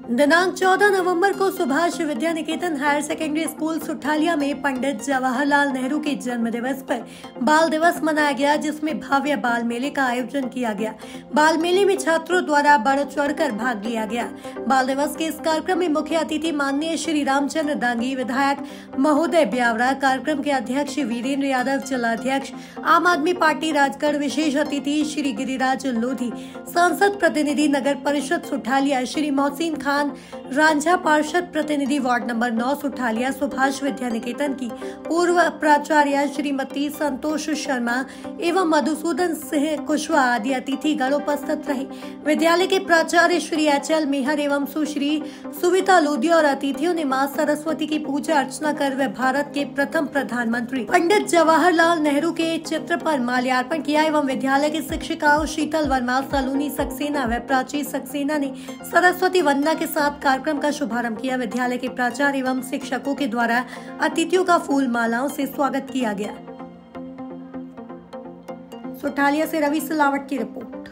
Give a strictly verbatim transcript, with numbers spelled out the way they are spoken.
दिनांक चौदह नवंबर को Subhash Vidya Niketan higher secondary school Suthalia में पंडित जवाहरलाल नेहरू के जन्म दिवस पर बाल दिवस मनाया गया, जिसमें भव्य बाल मेले का आयोजन किया गया। बाल मेले में छात्रों द्वारा बढ़ चढ़कर भाग लिया गया। बाल दिवस के इस कार्यक्रम में मुख्य अतिथि माननीय श्री रामचंद्र दांगी विधायक महोदय ब्यावरा, कार्यक्रम के अध्यक्ष वीरेंद्र यादव, जिलाध्यक्ष आम आदमी पार्टी राजगढ़, विशेष अतिथि श्री गिरिराज लोधी, सांसद प्रतिनिधि नगर परिषद सुठालिया श्री मोहसिन खान, रांझा पार्षद प्रतिनिधि वार्ड नंबर नौ सुठालिया, सुभाष विद्या निकेतन की पूर्व प्राचार्य श्रीमती संतोष शर्मा एवं मधुसूदन सिंह कुशवाहा आदि अतिथिगण उपस्थित रहे। विद्यालय के प्राचार्य श्री एच एल मेहर एवं सुश्री सुविता लोधिया और अतिथियों ने मां सरस्वती की पूजा अर्चना कर वे भारत के प्रथम प्रधानमंत्री पंडित जवाहरलाल नेहरू के चित्र पर माल्यार्पण किया एवं विद्यालय की शिक्षिकाओं शीतल वर्मा, सलोनी सक्सेना व प्राची सक्सेना ने सरस्वती वंदना के साथ कार्यक्रम का शुभारंभ किया। विद्यालय के प्राचार्य एवं शिक्षकों के द्वारा अतिथियों का फूल मालाओं से स्वागत किया गया। सुठालिया से रवि सिलावट की रिपोर्ट।